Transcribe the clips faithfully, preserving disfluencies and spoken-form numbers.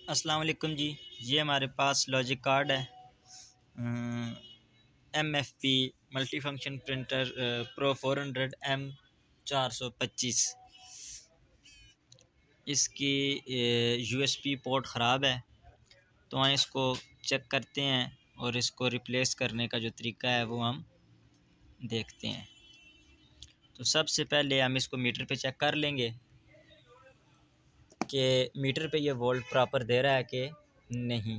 अस्सलाम वालेकुम जी। ये हमारे पास लॉजिक कार्ड है, M F P multi function printer pro four hundred M चार सौ पच्चीस। इसकी यू एस बी पोर्ट ख़राब है, तो हम इसको चेक करते हैं और इसको रिप्लेस करने का जो तरीका है वो हम देखते हैं। तो सबसे पहले हम इसको मीटर पे चेक कर लेंगे कि मीटर पे ये वोल्ट प्रॉपर दे रहा है कि नहीं।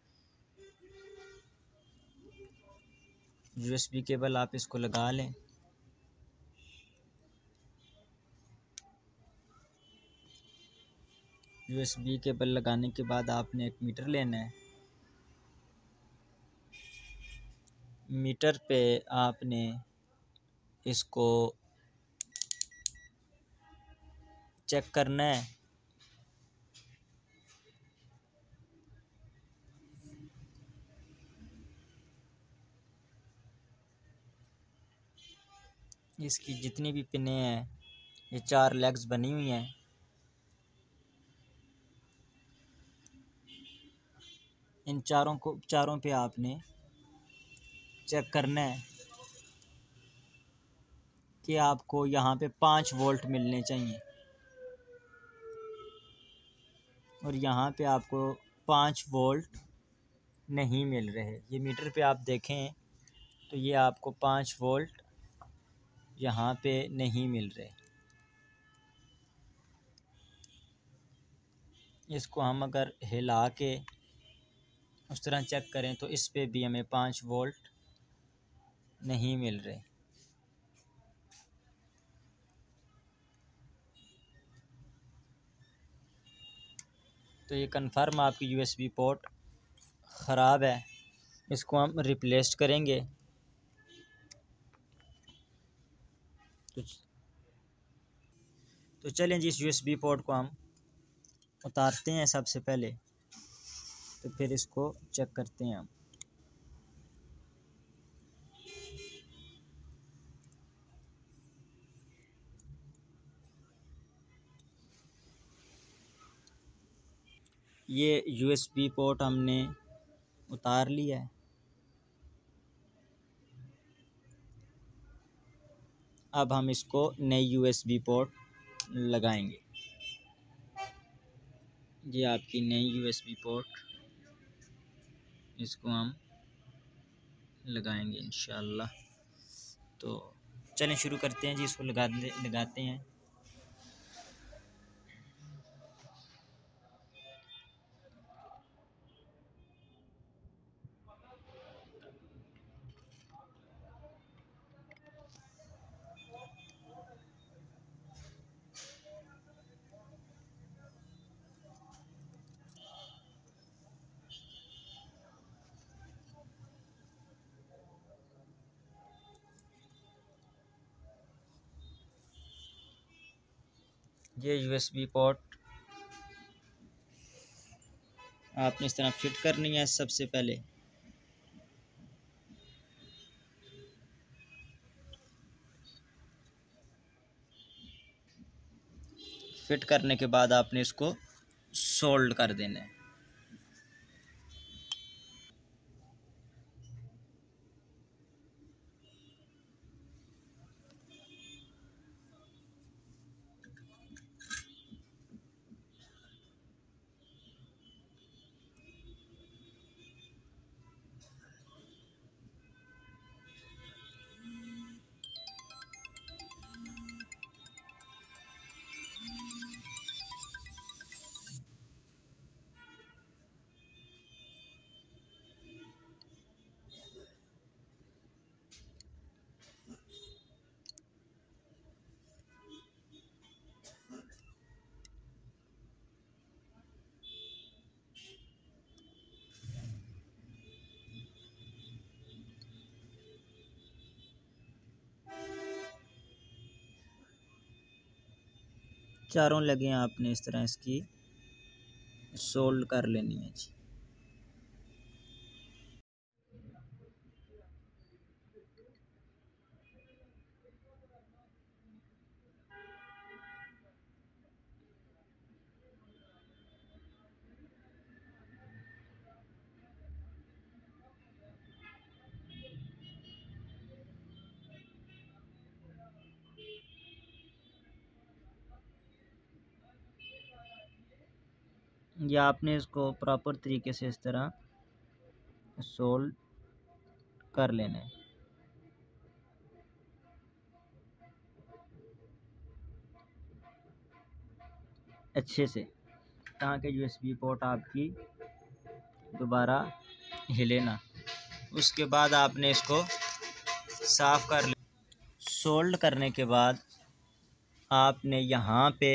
यू एस बी केबल आप इसको लगा लें। यू एस बी केबल लगाने के बाद आपने एक मीटर लेना है। मीटर पे आपने इसको चेक करना है। इसकी जितनी भी पिनें हैं, ये चार लेग्स बनी हुई हैं। इन चारों को चारों पे आपने चेक करना है कि आपको यहाँ पे पाँच वोल्ट मिलने चाहिए और यहाँ पे आपको पाँच वोल्ट नहीं मिल रहे। ये मीटर पे आप देखें तो ये आपको पाँच वोल्ट यहाँ पे नहीं मिल रहे। इसको हम अगर हिला के उस तरह चेक करें तो इस पे भी हमें पाँच वोल्ट नहीं मिल रहे। तो ये कन्फर्म आपकी यू एस बी पोर्ट ख़राब है। इसको हम रिप्लेस करेंगे। तो तो चलें जी, इस यू एस बी पोर्ट को हम उतारते हैं सबसे पहले, तो फिर इसको चेक करते हैं हम। ये यू एस बी पोर्ट हमने उतार लिया है। अब हम इसको नई यू एस बी पोर्ट लगाएंगे। ये आपकी नई यू एस बी पोर्ट, इसको हम लगाएंगे इंशाल्लाह। तो चलें शुरू करते हैं जी, इसको लगा लगाते हैं। ये यू एस बी पोर्ट आपने इस तरह फिट करनी है। सबसे पहले फिट करने के बाद आपने इसको सोल्ड कर देना है। चारों लगे आपने इस तरह इसकी सोल्ड कर लेनी है जी। या आपने इसको प्रॉपर तरीके से इस तरह सोल्ड कर लेना है। अच्छे से, ताकि यूएसबी पोर्ट आपकी दोबारा हिले ना। उसके बाद आपने इसको साफ़ कर ले। सोल्ड करने के बाद आपने यहाँ पे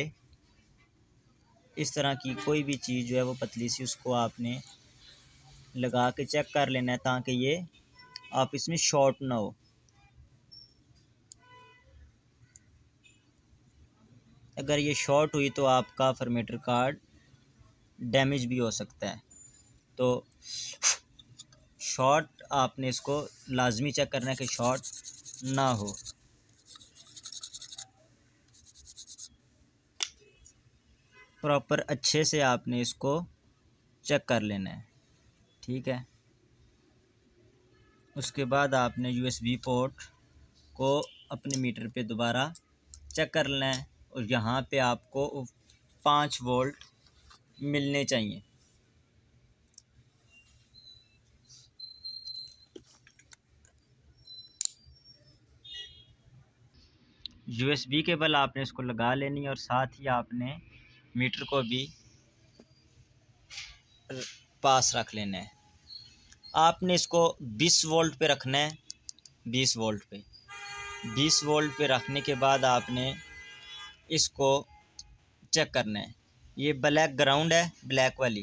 इस तरह की कोई भी चीज़ जो है वो पतली सी, उसको आपने लगा के चेक कर लेना है, ताकि ये आप इसमें शॉर्ट ना हो। अगर ये शॉर्ट हुई तो आपका फॉर्मेटर कार्ड डैमेज भी हो सकता है। तो शॉर्ट आपने इसको लाजमी चेक करना है कि शॉर्ट ना हो। प्रॉपर अच्छे से आपने इसको चेक कर लेना है, ठीक है। उसके बाद आपने यूएसबी पोर्ट को अपने मीटर पे दोबारा चेक कर लेना है, और यहाँ पे आपको पाँच वोल्ट मिलने चाहिए। यूएसबी केबल आपने इसको लगा लेनी है, और साथ ही आपने मीटर को भी पास रख लेना है। आपने इसको बीस वोल्ट पे रखना है। बीस वोल्ट पे बीस वोल्ट पे रखने के बाद आपने इसको चेक करना है। ये ब्लैक ग्राउंड है, ब्लैक वाली,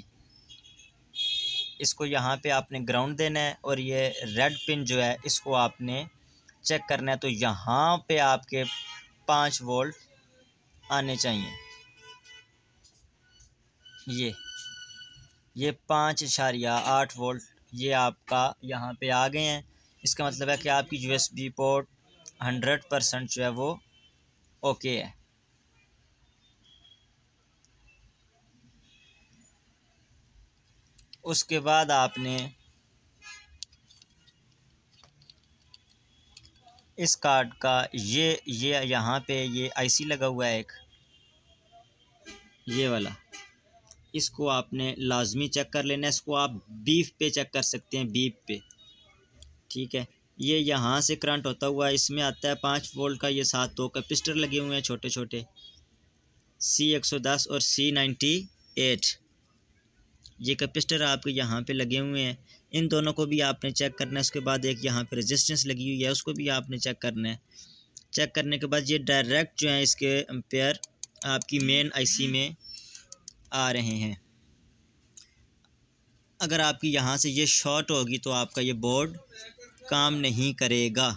इसको यहाँ पे आपने ग्राउंड देना है, और ये रेड पिन जो है इसको आपने चेक करना है। तो यहाँ पे आपके पाँच वोल्ट आने चाहिए। ये ये पाँच इशारिया आठ वोल्ट ये आपका यहाँ पे आ गए हैं। इसका मतलब है कि आपकी यूएसबी पोर्ट हंड्रेड परसेंट जो है वो ओके है। उसके बाद आपने इस कार्ड का ये ये यहाँ पे ये आईसी लगा हुआ है एक, ये वाला, इसको आपने लाजमी चेक कर लेना है। इसको आप बीफ पे चेक कर सकते हैं, बीफ पे, ठीक है। ये यहाँ से करंट होता हुआ इसमें आता है पाँच वोल्ट का। ये साथ दो कैपेसिटर लगे हुए हैं छोटे छोटे, सी एक सौ दस और सी नाइन्टी एट। ये कैपेसिटर आपके यहाँ पे लगे हुए हैं, इन दोनों को भी आपने चेक करना है। उसके बाद एक यहाँ पे रेजिस्टेंस लगी हुई है, उसको भी आपने चेक करना है। चेक करने के बाद ये डायरेक्ट जो है इसके एम्पेयर आपकी मेन आईसी में आ रहे हैं। अगर आपकी यहाँ से ये शॉर्ट होगी तो आपका ये बोर्ड काम नहीं करेगा।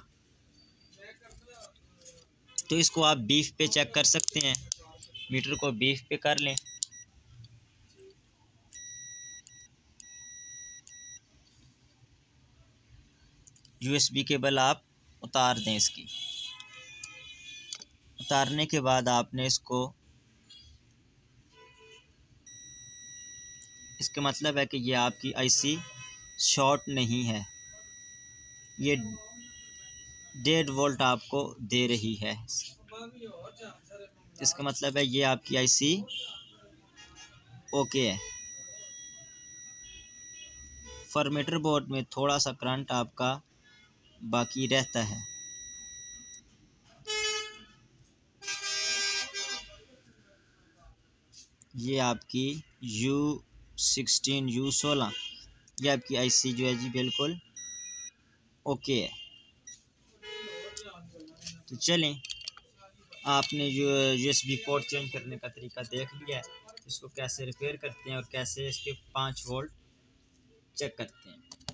तो इसको आप बीफ पे चेक कर सकते हैं, मीटर को बीफ पे कर लें। यूएसबी केबल आप उतार दें। इसकी उतारने के बाद आपने इसको, इसका मतलब है कि ये आपकी आईसी शॉर्ट नहीं है, ये डेढ़ वोल्ट आपको दे रही है। इसका मतलब है ये आपकी आईसी ओके है। फॉर्मेटर बोर्ड में थोड़ा सा करंट आपका बाकी रहता है। ये आपकी यू सिक्सटीन यू सोलह ये आपकी आईसी जो है जी बिल्कुल ओके है। तो चलें, आपने जो यूएसबी पोर्ट चेंज करने का तरीका देख लिया है, इसको कैसे रिपेयर करते हैं और कैसे इसके पाँच वोल्ट चेक करते हैं।